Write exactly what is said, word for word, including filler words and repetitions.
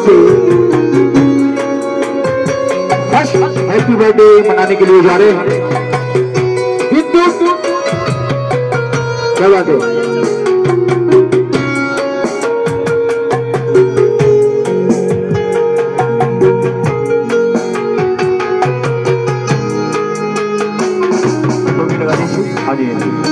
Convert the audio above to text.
से first happy birthday मनाने के लिए जा रहे हैं। बिंदु क्या बात है, हाँ जी।